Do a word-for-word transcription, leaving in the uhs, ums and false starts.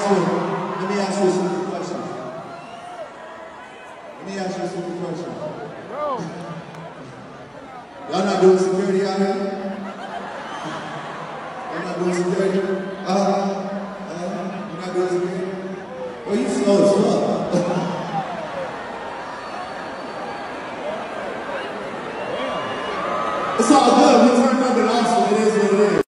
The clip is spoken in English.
ask you, let me ask you a simple question. Let me ask you a simple question. Y'all not doing security out here? Y'all not doing security? Uh, uh, you're not doing security? Well, you slow as fuck. It's all good. We turned up in Austin. It is what it is.